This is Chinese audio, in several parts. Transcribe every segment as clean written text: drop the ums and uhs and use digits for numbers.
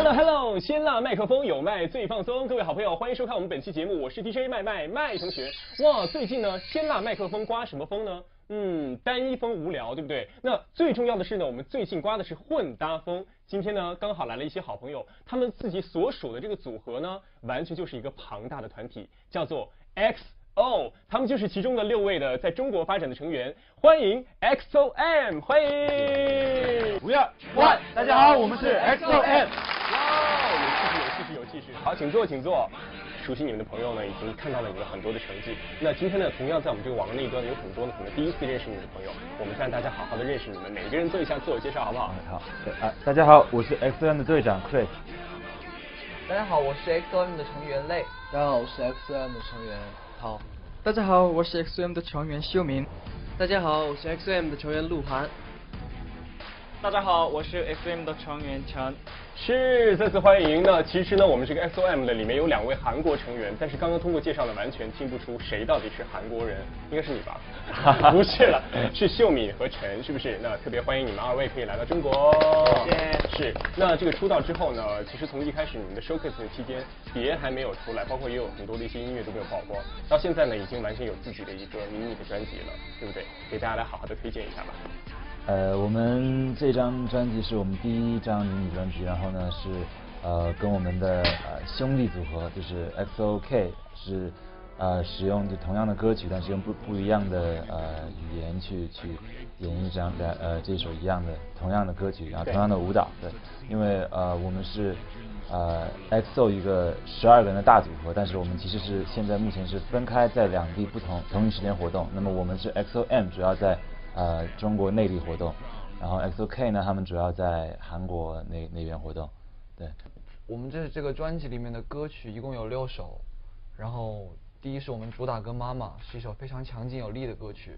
Hello， 鲜辣麦克风有麦最放松，各位好朋友，欢迎收看我们本期节目，我是 DJ 麦同学。哇，最近呢，鲜辣麦克风刮什么风呢？单一风无聊，对不对？那最重要的是呢，我们最近刮的是混搭风。今天呢，刚好来了一些好朋友，他们自己所属的这个组合呢，完全就是一个庞大的团体，叫做 XO， 他们就是其中的6位的在中国发展的成员，欢迎 XOM， 欢迎。 5、2、1，大家好，我们是 XOM。 哇，有气势。好，请坐。熟悉你们的朋友呢，已经看到了你们很多的成绩。那今天呢，同样在我们这个网络那一端有很多呢，可能第一次认识你们的朋友，我们让大家好好的认识你们，每个人做一下自我介绍，好不好？ 好。大家好，我是 XOM 的队长 Chris。 大家好，我是 XOM 的成员Lay。 大家好，我是 XOM 的成员涛。 大家好，我是 XOM 的成员秀明。 大家好，我是 XOM 的成员鹿晗。 大家好，我是 XOM 的成员陈。 是，再次欢迎呢。其实呢，我们这个 XOM 的里面有2位韩国成员，但是刚刚通过介绍呢，完全听不出谁到底是韩国人，应该是你吧？不是了，是秀敏和陈，是不是？那特别欢迎你们2位可以来到中国。 谢谢。 是，那这个出道之后呢，其实从一开始你们的 showcase 的期间，碟还没有出来，包括也有很多的一些音乐都没有曝光，到现在呢，已经完全有自己的一个迷你的专辑了，对不对？给大家来好好的推荐一下吧。 我们这张专辑是我们第一张迷你专辑，然后呢是跟我们的兄弟组合就是 XOK 是使用就同样的歌曲，但是用不一样的语言去演绎这首同样的歌曲，然后同样的舞蹈。对，因为我们是XO 一个12个人的大组合，但是我们其实是现在目前是分开在2地同一时间活动。那么我们是 XOM 主要在中国内地活动，然后 XOK 呢，他们主要在韩国那边活动。对， 我们这个专辑里面的歌曲一共有6首，然后第一是我们主打歌《妈妈》，是一首非常强劲有力的歌曲。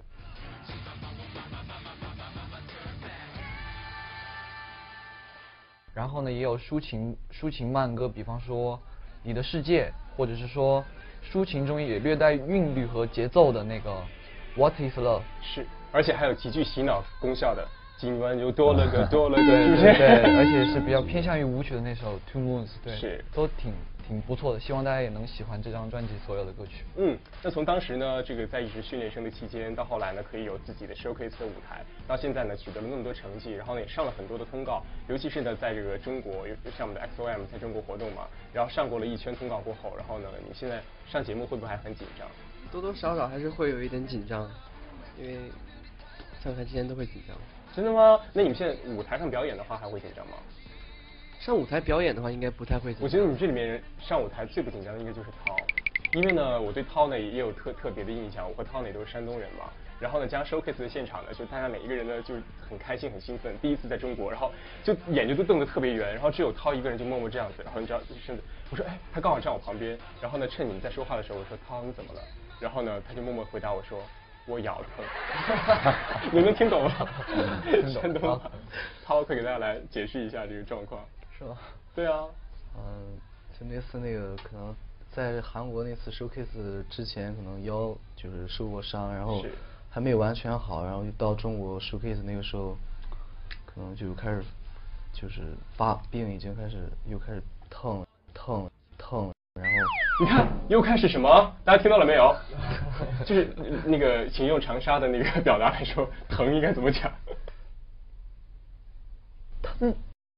然后呢，也有抒情慢歌，比方说《你的世界》，或者是说抒情中也略带韵律和节奏的那个《What Is Love》。 是。而且还有极具洗脑功效的，今晚又多了个，是不是？ 对，而且是比较偏向于舞曲的那首《Two Moons》，对， 是， 都挺不错的。希望大家也能喜欢这张专辑所有的歌曲。 那从当时呢，这个在一直训练生的期间，到后来呢，可以有自己的 showcase 的舞台，到现在呢，取得了那么多成绩，然后呢，也上了很多的通告，尤其是呢，在这个中国，像我们的 XOM 在中国活动嘛，然后上过了1圈通告过后，然后呢，你现在上节目会不会还很紧张？ 多多少少还是会有一点紧张，因为上台之前都会紧张。 真的吗？那你们现在舞台上表演的话还会紧张吗？ 上舞台表演的话应该不太会紧张。 我觉得你们这里面人上舞台最不紧张的应该就是涛，因为呢我对涛呢也有特别的印象，我和涛呢也都是山东人嘛。然后呢，加上 showcase 的现场呢，就大家每一个人呢就很开心很兴奋，第一次在中国，然后就眼睛都瞪得特别圆，然后只有涛一个人就默默这样子，然后你知道甚至我说他刚好站我旁边，然后呢趁你们在说话的时候我说涛你怎么了？然后呢他就默默回答我说我咬了疼。你们听懂了？听懂了。涛可以给大家来解释一下这个状况。 是吗？ 对啊。 就那次可能在韩国那次 showcase 之前，可能腰就是受过伤，然后还没有完全好，然后到中国 showcase 那个时候，可能就开始就是发病，已经又开始疼，然后你看又开始什么？大家听到了没有？就是那个，请用长沙的那个表达来说，疼应该怎么讲？疼。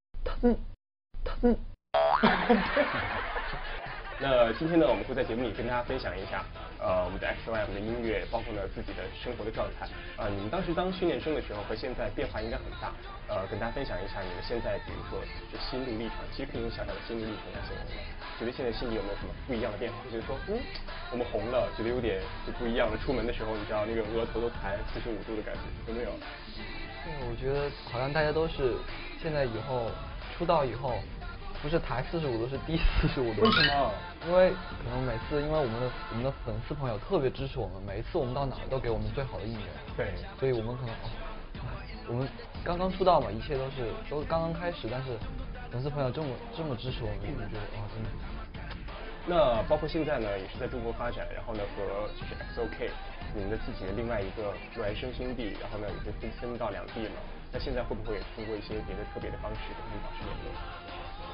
那今天呢，我们会在节目里跟大家分享一下，我们的 XOM 的音乐，包括呢自己的生活的状态。你们当时当训练生的时候和现在变化应该很大。跟大家分享一下你们现在，比如说就心路历程，其实可以用小小的心路历程来形容的。觉得现在心里有没有什么不一样的变化？就是说，我们红了，觉得有点就不一样了。出门的时候，你知道那个额头都抬45度的感觉，有没有？ 我觉得好像大家都是现在以后出道以后。不是抬45度，是低45度。 为什么？ 因为可能每次，因为我们的粉丝朋友特别支持我们，每一次我们到哪都给我们最好的应援。 对。所以我们可能我们刚刚出道嘛，一切都刚刚开始，但是粉丝朋友这么支持我们，我觉得真的。 那包括现在呢，也是在中国发展，然后呢和就是 XOK 你们的自己的另外一个孪生兄弟，然后呢也就分到2地了。那现在会不会也通过一些别的特别的方式跟他们保持联络？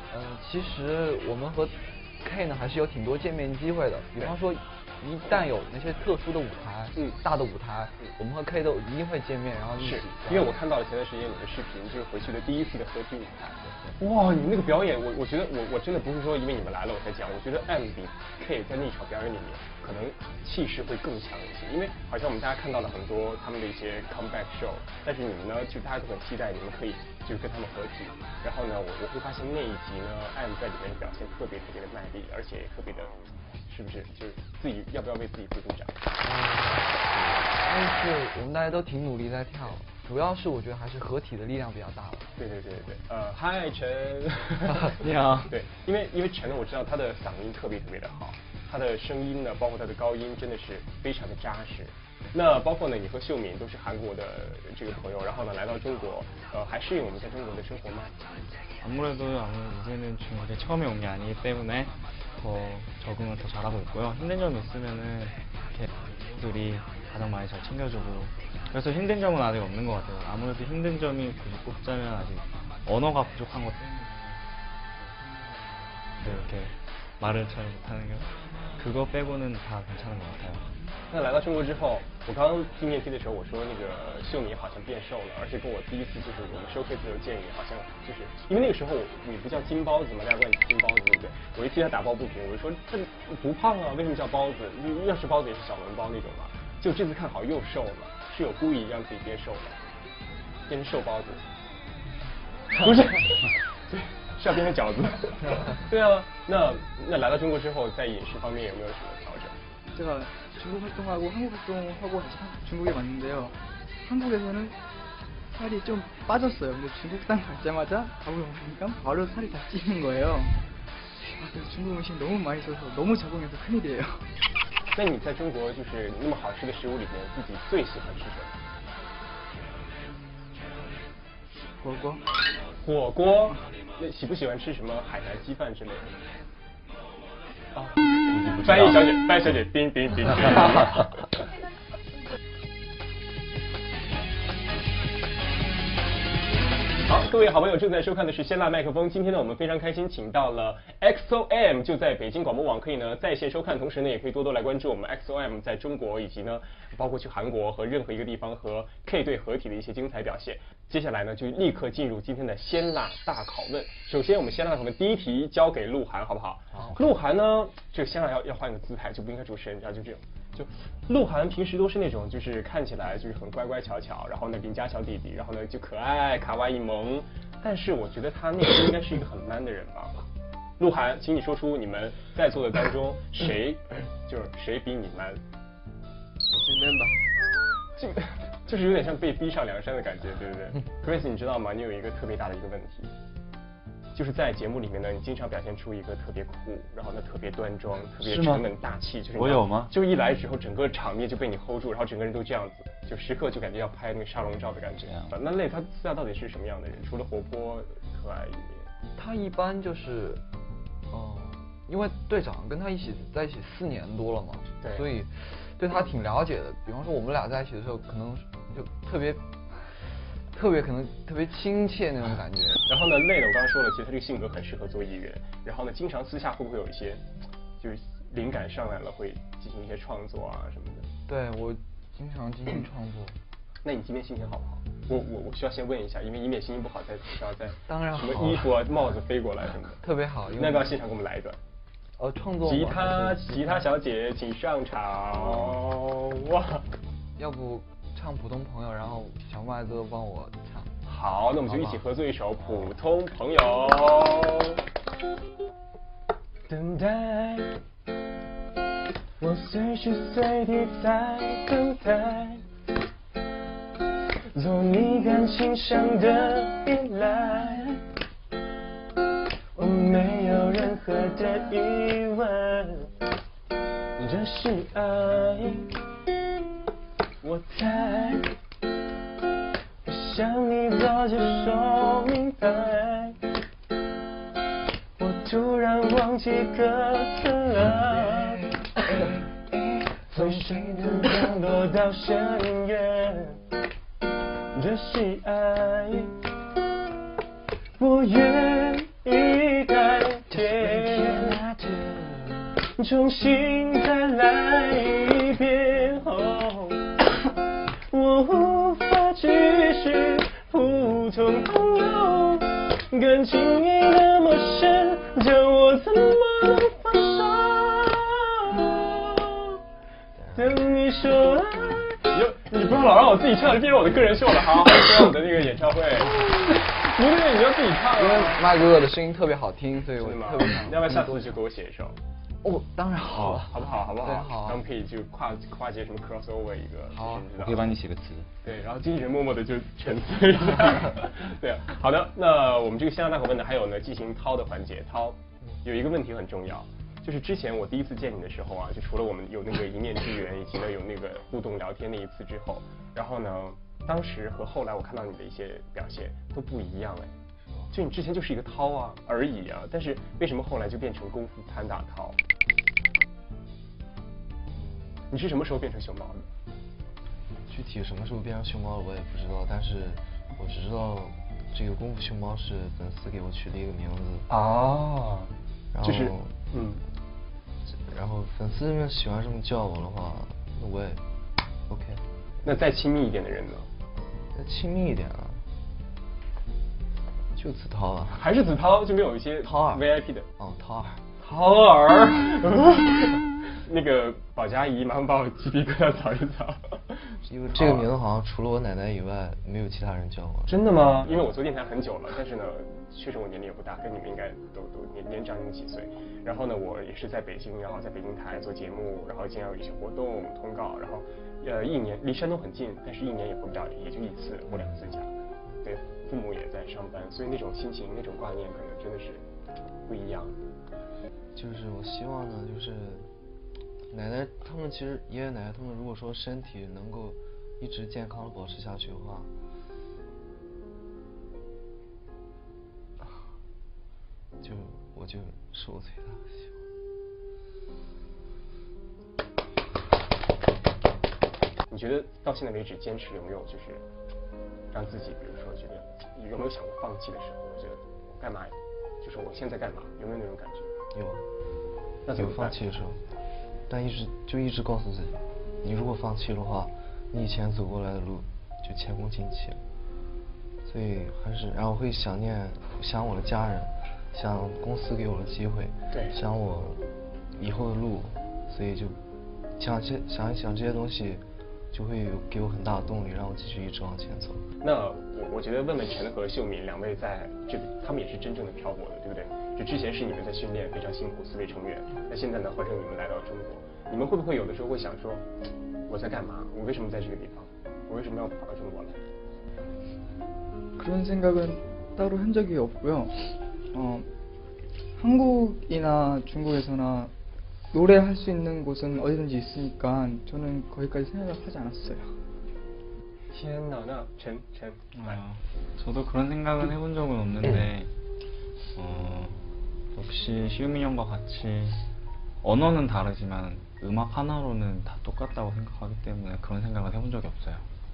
其实我们和 K 呢还是有挺多见面机会的，比方说一旦有那些特殊的舞台，大的舞台，我们和 K 都一定会见面，然后一起。 因为我看到了前段时间你的视频，就是回去的第一次的合体舞台。哇，你们那个表演，我觉得我真的不是说因为你们来了我才讲，我觉得 M 比 K 在那场表演里面可能气势会更强一些，因为好像我们大家看到了很多他们的一些 comeback show， 但是你们呢，就大家都很期待你们可以就是跟他们合体，然后呢，我会发现那一集呢 M 在里面的表现特别的卖力，而且特别的。是不是就是自己要不要为自己鼓掌？ 但是我们大家都挺努力在跳，主要是我觉得还是合体的力量比较大了。 对。嗨，陈， 你好。 对，因为陈呢，我知道他的嗓音特别的好，他的声音呢，包括他的高音真的是非常的扎实。那包括呢，你和秀敏都是韩国的这个朋友，然后呢来到中国，还适应我们在中国的生活吗？ 아무래도 이제는 중국에 처음에 온 게 아니기 때문에 더 적응을 더 잘하고 있고요. 힘든 점이 있으면은 이렇게 들이 가장 많이 잘 챙겨주고 그래서 힘든 점은 아직 없는 것 같아요. 아무래도 힘든 점이 굳이 꼽자면 아직 언어가 부족한 것 때문에 이렇게 말을 잘 못하는 게 그거 빼고는 다 괜찮은 것 같아요. 那来到中国之后，我刚刚进电梯的时候，我说那个秀敏好像变瘦了，而且跟我第一次就是我们 showcase 的时候见你，好像就是因为那个时候你不叫金包子嘛，大家管你金包子，对不对？我一替他打抱不平，我就说他不胖啊，为什么叫包子？要是包子也是小笼包那种嘛。就这次看好又瘦了，是有故意让自己变瘦的，变成瘦包子。不是，对，是要变成饺子。对啊，那来到中国之后，在饮食方面有没有什么调整？ 제가 중국 활동하고 한국 활동하고 다시 중국에 왔는데요. 한국에서는 살이 좀 빠졌어요. 근데 중국 땅 가자마자 밥을 먹으니까 바로 살이 다 찌는 거예요. 그래서 중국 음식 너무 맛있어서 너무 적응해서 큰일이에요. 那你在中国就是那么好吃的食物里面，自己最喜欢吃什么？ 火锅。 火锅？那喜不喜欢吃什么海南鸡饭之类的？ 翻译小姐，冰。好，各位好朋友正在收看的是鲜辣麦克风。今天呢，我们非常开心，请到了 XOM， 就在北京广播网可以呢在线收看，同时呢也可以多多来关注我们 XOM 在中国以及呢包括去韩国和任何一个地方和 K 队合体的一些精彩表现。接下来呢就立刻进入今天的鲜辣大拷问。首先我们鲜辣大拷问第一题交给鹿晗，好不好？好。鹿晗呢，这个鲜辣要换个姿态，就不应该主持人，你知道就这种。 就鹿晗平时都是那种就是看起来就是很乖乖巧巧，然后呢邻家小弟弟，然后呢就可爱卡哇伊萌，但是我觉得他内心应该是一个很 man 的人吧。鹿晗，请你说出你们在座的当中谁比你 man？ 我最 man 吧。 这个就是有点像被逼上梁山的感觉，对不对 ？Chris， 你知道吗？你有一个特别大的一个问题。 就是在节目里面呢，你经常表现出一个特别酷，然后呢特别端庄、特别沉稳大气，就是我有吗？ 就一来之后，整个场面就被你 hold 住，然后整个人都这样子，就时刻就感觉要拍那个沙龙照的感觉。那累他私下到底是什么样的人？除了活泼可爱一面， 他一般就是，因为队长跟他在一起4年多了嘛， 对， 所以对他挺了解的。比方说我们俩在一起的时候，可能就特别可能特别亲切那种感觉。 然后呢，累了，我刚刚说了，其实他这个性格很适合做艺人。然后呢，经常私下会不会有一些，就是灵感上来了会进行一些创作啊什么的？ 对，我经常进行创作。 那你今天心情好不好？我需要先问一下，因为以免心情不好再当然好， 什么衣服啊帽子飞过来什么的。 特别好， 那要不要现场给我们来一段？ 创作。 吉他小姐，请上场！哇， 要不？ 唱普通朋友，然后小麦哥帮我唱。 好，那我们就一起合作一首《普通朋友》。等待，我随时随地在等待，做你感情上的依赖，我没有任何的疑问，这是爱。 我猜，想你早就说明白，我突然忘记歌词了，从谁的降落到深渊，这是爱，我愿意改。 重新再来一遍。我无法继续普通朋友，感情已那么深，叫我怎么能放手？等你说爱。你不要老让我自己唱，变成我的个人秀了。好，回到我的那个演唱会。不对，你要自己唱。 因为麦哥哥的声音特别好听，所以我特别想。 要不要下次就给我写一首？ 哦，当然好了， 好不好？好不好？ 对，好。 咱们可以就跨界什么 crossover 一个。 好， 我可以帮你写个词。 对，然后经纪人默默的就沉思一下。对，好的。那我们这个香港大口问呢，还有呢进行掏的环节。掏有一个问题很重要。就是之前我第一次见你的时候啊，就除了我们有那个一面之缘，以及呢有那个互动聊天那一次之后，然后呢，当时和后来我看到你的一些表现都不一样哎。就你之前就是一个涛啊而已啊，但是为什么后来就变成功夫潘大涛？你是什么时候变成熊猫的？ 具体什么时候变成熊猫我也不知道，但是我只知道这个功夫熊猫是粉丝给我取的一个名字啊， 然后就是然后粉丝们喜欢这么叫我的话，那我也 OK。 那再亲密一点的人呢？ 再亲密一点啊，就子韬啊。 还是子韬，就没有一些韬儿 VIP 的。 哦，韬儿。 韬儿。那个保洁阿姨，麻烦把我鸡皮疙瘩扫一扫。 因为这个名字好像除了我奶奶以外，没有其他人叫我。 真的吗？因为我做电台很久了，但是呢，确实我年龄也不大，跟你们应该都年长你们几岁。然后呢，我也是在北京，然后在北京台做节目，然后经常有一些活动通告，然后一年离山东很近，但是一年也回不了，也就1次或2次家。对，父母也在上班，所以那种心情、那种挂念，可能真的是不一样。 就是我希望呢，就是奶奶他们其实爷爷奶奶他们如果说身体能够一直健康的保持下去的话，我就是我最大的希望。你觉得到现在为止坚持有没有就是让自己，比如说觉得有没有想过放弃的时候？我觉得我干嘛，就是我现在干嘛？有没有那种感觉？ 有。 那怎么放弃的时候，但一直告诉自己，你如果放弃的话，你以前走过来的路就前功尽弃了。所以还是，然后会想我的家人，想公司给我的机会， 对， 想我以后的路，所以就想一想这些东西，就会给我很大的动力，让我继续一直往前走。 那我觉得问问陈和秀敏两位在这个，他们也是真正的漂泊的，对不对？就之前是你们在训练，非常辛苦，4位成员。那现在呢，换成你们来到中国，你们会不会有的时候会想说，我在干嘛？我为什么在这个地方？我为什么要跑到中国来？ 그런 생각은 따로 한 적이 없고요. 한국이나 중국에서나 노래할 수 있는 곳은 어디든지 있으니까 저는 거기까지 생각을 하지 않았어요. 天哪，那陈， 저도 그런 생각은 해본 적은 없는데 역시 시우민 형과 같이 언어는 다르지만 음악 하나로는 다 똑같다고 생각하기 때문에 그런 생각은 해본 적이 없어요.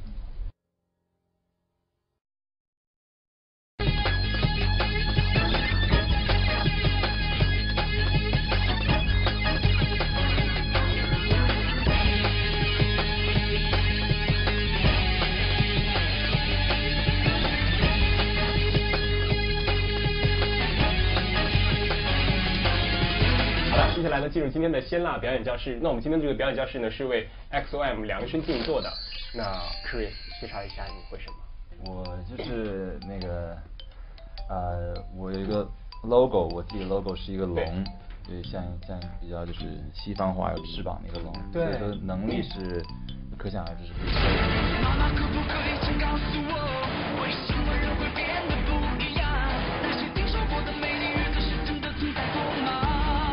好的，接下来呢，进入今天的鲜辣表演教室。那我们今天这个表演教室呢，是为 XOM 量身定做的。那 Chris 介绍一下你会什么？ 我就是那个，我有一个 logo， 我自己的 logo 是一个龙，对，像比较就是西方化有翅膀的一个龙， 对， 所以说能力是可想而知是不错的。 妈妈可不可以请告诉我，为什么人会变得不一样？那些听说过的美丽日子是真的存在过吗？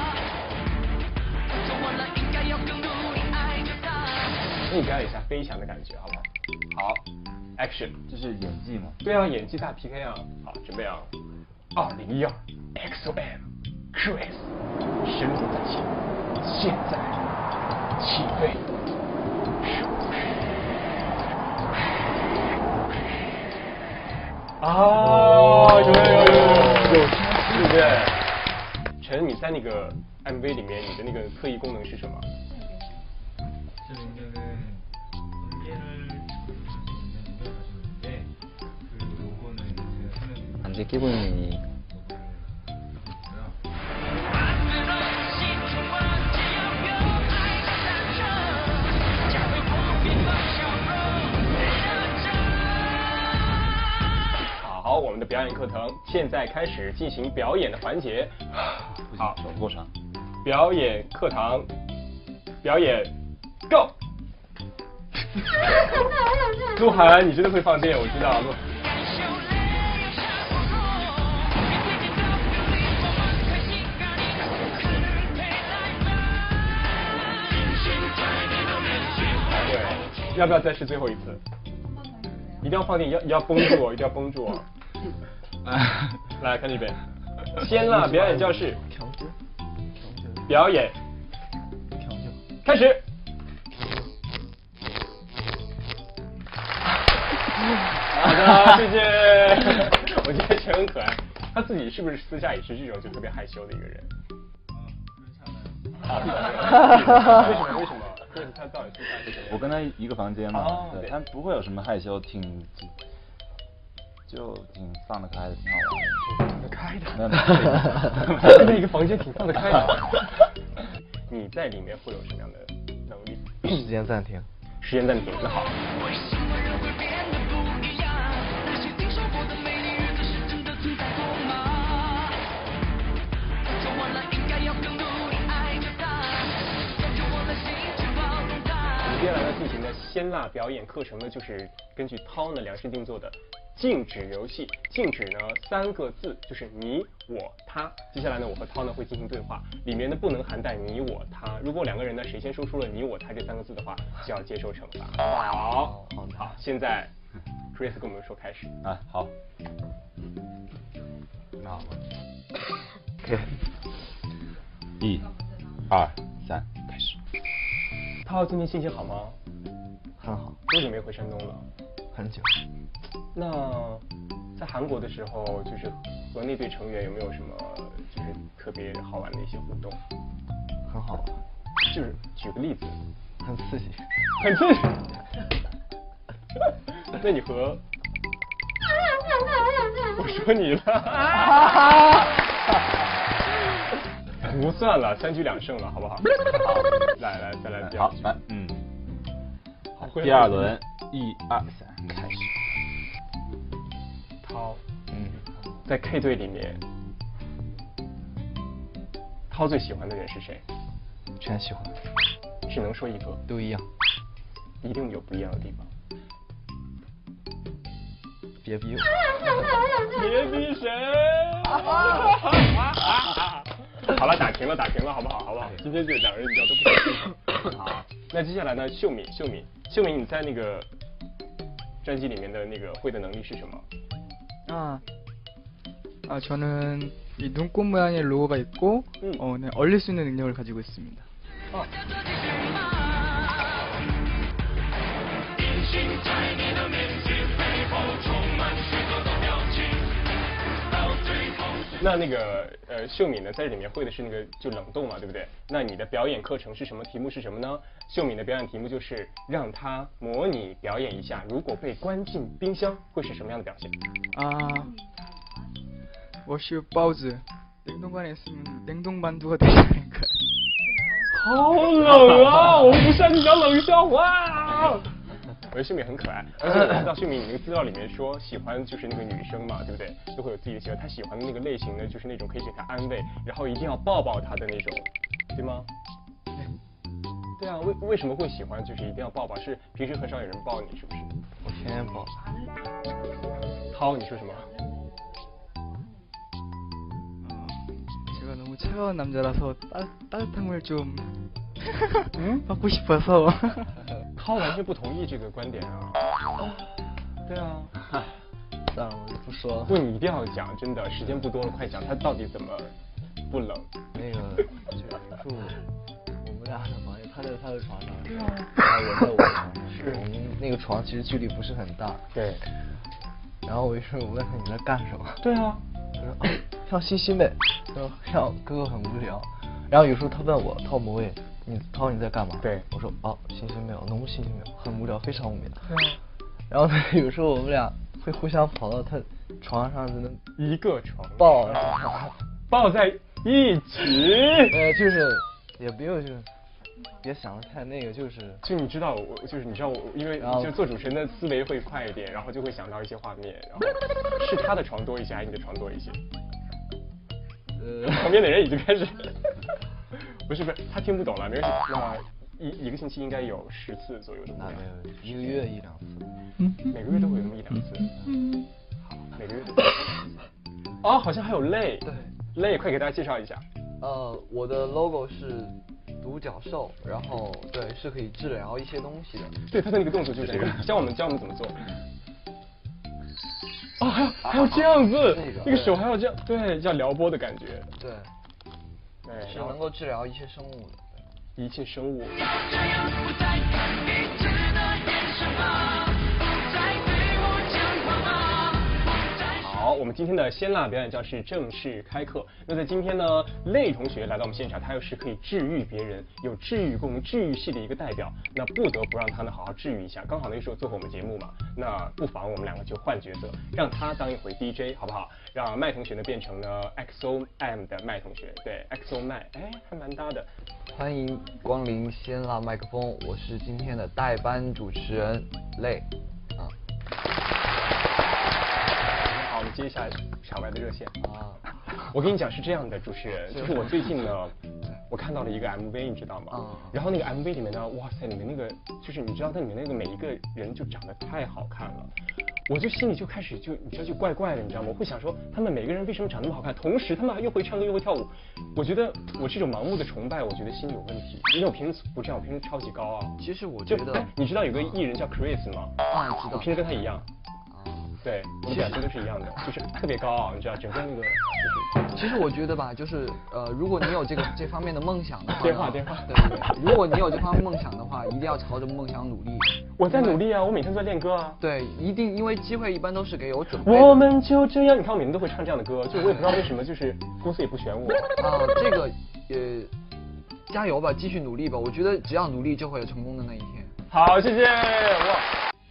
做完了应该要更努力爱着它。 给你表演一下飞翔的感觉，好不好？好 ，Action， 这是演技吗？ 对啊，演技大 PK 啊！好，准备啊！2012 XOM Chris 神龙在前，现在起飞。啊，有，对不对？陈，你在那个 MV 里面你的那个特异功能是什么？ 제 능력은 번개를 조종할 수 있는 능력을 가지고 있는데 그 요거는 제가 쓰는 반지 끼고 있는 이 好，我们的表演课程现在开始进行表演的环节。好， 手不够长。 表演课堂，表演 ，Go！ 鹿晗，你真的会放电，我知道。对，要不要再试最后一次？一定要放电，要绷住哦，一定要绷住哦。来看这边，先辣表演教室，表演，开始。好的，谢谢。我觉得陈很可爱，他自己是不是私下也是这种就特别害羞的一个人？为什么？就是他到底是我跟他一个房间嘛， 哦对，他不会有什么害羞，就挺放得开的，挺好玩的。 开的， 没有那个房间挺放得开的。你在里面会有什么样的能力？ 时间暂停。 时间暂停，那好。接下来呢进行的鲜辣表演课程呢，就是根据涛呢量身定做的静止游戏。静止呢3个字，就是你我他。接下来呢我和涛呢会进行对话，里面呢不能含带你我他。如果2个人呢谁先说出了你我他这3个字的话，就要接受惩罚。好，现在 Chris 跟我们说开始啊，好。那好，OK， 1、2、3，开始。 涛今天心情好吗？ 很好。 多久没回山东了？ 很久。 那在韩国的时候，就是和那队成员有没有什么就是特别好玩的一些互动？ 很好玩。 就是举个例子。 很刺激。 很刺激。那你和我说你了。不算了，3局2胜了，好不好？好，来，再来。 好，来，好，第2轮，1、2、3，开始。 涛，在 K 队里面，涛最喜欢的人是谁？ 全喜欢。 只能说一个。 都一样。 一定有不一样的地方。 别逼我。 别逼谁？好了，打停了，好不好？今天这2人比较都不好。那接下来呢，秀敏，你在那个专辑里面的那个会的能力是什么？ 저는 이 눈꽃 모양의 로고가 있고, 네, 얼릴 수 있는 능력을 가지고 있습니다. 那个秀敏呢，在这里面会的是那个就冷冻嘛，对不对？那你的表演课程是什么？题目是什么呢？秀敏的表演题目就是让她模拟表演一下，如果被关进冰箱会是什么样的表现？ 워슈 바우즈 냉동관에 있으면 냉동만두가 되지 않을까? 好冷啊！我们不擅长冷笑话。我觉得秀敏很可爱，而且我知道秀敏你那个资料里面说喜欢就是那个女生嘛，对不对？都会有自己的喜欢，她喜欢的那个类型呢，就是那种可以给她安慰，然后一定要抱抱她的那种，对吗？对啊，为什么会喜欢就是一定要抱抱？是平时很少有人抱你，是不是？ 我天天抱。 涛，你说什么？ 제가 너무 차가운 남자라서 따뜻한 걸 좀 받고 싶어서. 涛完全不同意这个观点啊。对啊。 算了，我就不说了。 不，你一定要讲，真的，时间不多了，快讲，他到底怎么不冷？ 那个就是住我们俩的房间，他在他的床上，对啊，我在我的床上，是我们那个床其实距离不是很大。 对。 然后我问他你在干什么？ 对啊。 他说跳星星呗。说跳哥哥很无聊， 然后有时候他问我涛博伟，你在干嘛？ 对， 我说哦，心情没有，浓心情没有，很无聊，非常无聊。然后呢，有时候我们俩会互相跑到他床上，就能一个床抱在一起。 就是也不用就是别想的太那个，就你知道我因为就做主持人的思维会快一点，然后就会想到一些画面，然后是他的床多一些还是你的床多一些？旁边的人已经开始不是，他听不懂了，没关系。那一个星期应该有10次左右的。 那没有，1个月1-2次。 每个月都会有那么1-2次。好，每个月都。哦，好像还有泪。 对。 泪，快给大家介绍一下。 我的 logo 是独角兽，然后对是可以治疗一些东西的。 对，他的那个动作就是这个，教我们怎么做。哦，还要这样子，那个手还要这样，对，叫撩拨的感觉。 对， 对， 是能够治疗一些生物的。 一切生物。好，我们今天的鲜辣表演教室正式开课。那在今天呢，泪同学来到我们现场，他又是可以治愈别人、有治愈功、治愈系的一个代表。那不得不让他呢好好治愈一下。刚好那个时候做过我们节目嘛，那不妨我们两个就换角色，让他当一回 DJ 好不好？让麦同学呢变成呢 XOM 的麦同学，对 XO 麦，哎，还蛮搭的。 欢迎光临鲜辣麦克风，我是今天的代班主持人泪。 好，我们接一下场外的热线啊。我跟你讲是这样的，主持人，就是我最近呢，我看到了一个 MV， 你知道吗？然后那个 MV 里面呢，哇塞，里面那个就是你知道，那里面那个每一个人就长得太好看了，我就心里就开始你知道就怪怪的，你知道吗？我会想说他们每个人为什么长那么好看，同时他们又会唱歌又会跳舞，我觉得我这种盲目的崇拜，我觉得心里有问题，因为我平时不这样，我平时超级高傲。 其实我觉得， 你知道有个艺人叫 Chris 吗？ 啊，知道。 我平时跟他一样。对，我们表情都是一样的，就是特别高傲，你知道，整个那个。 其实我觉得吧，就是如果你有这方面的梦想的话， 电话。 对，如果你有这方面梦想的话，一定要朝着梦想努力。 我在努力啊，我每天都在练歌啊。 对，一定，因为机会一般都是给有准备的。 我们就这样，你看我每天都会唱这样的歌，就我也不知道为什么，就是公司也不选我。 这个加油吧，继续努力吧，我觉得只要努力就会有成功的那一天。 好，谢谢，哇。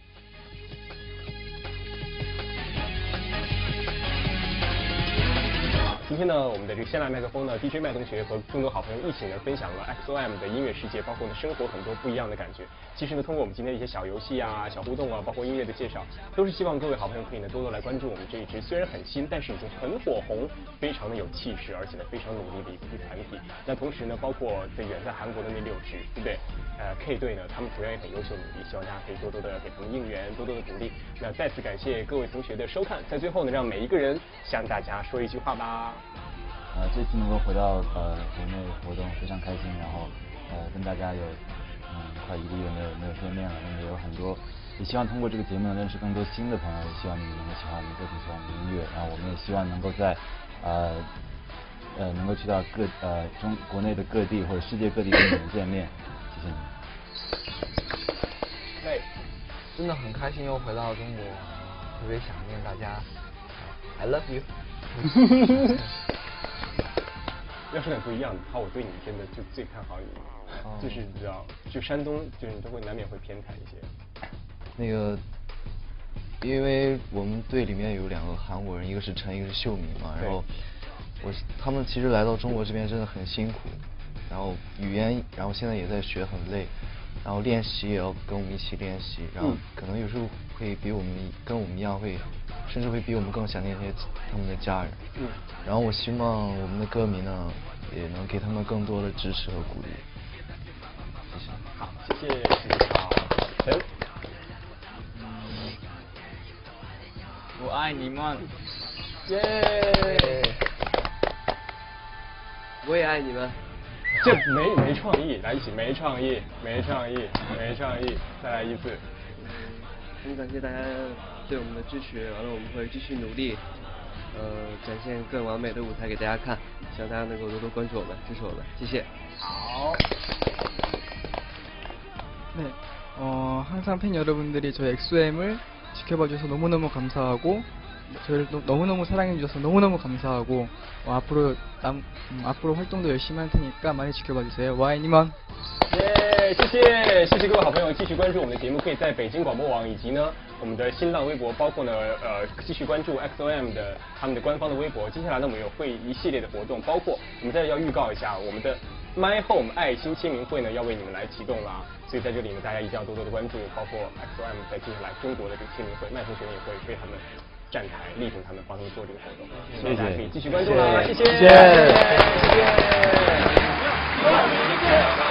今天呢，我们的这个鲜辣麦克风呢 ，DJ 麦同学和更多好朋友一起呢，分享了 XOM 的音乐世界，包括呢生活很多不一样的感觉。其实呢，通过我们今天的一些小游戏啊、小互动啊，包括音乐的介绍，都是希望各位好朋友可以呢多多来关注我们这一支虽然很新，但是已经很火红、非常的有气势，而且呢非常努力的一个团体。那同时呢，包括远在韩国的那6支，对不对？K 队呢，他们同样也很优秀努力，希望大家可以多多的给他们应援，多多的鼓励。那再次感谢各位同学的收看，在最后呢，让每一个人向大家说一句话吧。 这次能够回到国内活动非常开心，然后跟大家有快1个月没有见面了，那么有很多，也希望通过这个节目能认识更多新的朋友，也希望你们能够喜欢我们的作品，喜欢我们的音乐，然后我们也希望能够在能够去到国内的各地或者世界各地跟你们见面，谢谢你们。 对，真的很开心又回到中国，特别想念大家 ，I love you 。 要是很不一样的，我对你真的就最看好你，就是你知道，就山东，就是你都会难免会偏袒一些。 那个，因为我们队里面有2个韩国人，一个是陈，一个是秀敏嘛，然后他们其实来到中国这边真的很辛苦，然后语言，然后现在也在学，很累，然后练习也要跟我们一起练习，然后可能有时候会比跟我们一样甚至会比我们更想念他们的家人。然后我希望我们的歌迷呢，也能给他们更多的支持和鼓励。谢谢。 好，谢谢。好，陈。 我爱你们。 耶。 我也爱你们。 这没创意，来一起没创意，再来一次。 很感谢大家对我们的支持，完了我们会继续努力，展现更完美的舞台给大家看，希望大家能够多多关注我们，支持我们，谢谢。 好。 네, 항상 팬 여러분들이 저희 XOM을 지켜봐주셔서 너무너무 감사하고 저를 너무너무 사랑해 주셔서 너무너무 감사하고 앞으로 앞으로 활동도 열심히 할 테니까 많이 지켜봐 주세요. 와이니먼. 耶，谢谢各位好朋友，继续关注我们的节目，可以在北京广播网以及呢我们的新浪微博，包括呢继续关注 XOM 的他们的官方的微博。接下来呢我们会一系列的活动，包括我们在这要预告一下我们的 My Home 爱心签名会呢要为你们来启动了，所以在这里呢大家一定要多多的关注，包括 XOM 在接下来中国的这个签名会，麦同学呢也会为他们站台力挺他们，帮他们做这个活动，希望大家可以继续关注啦，谢谢。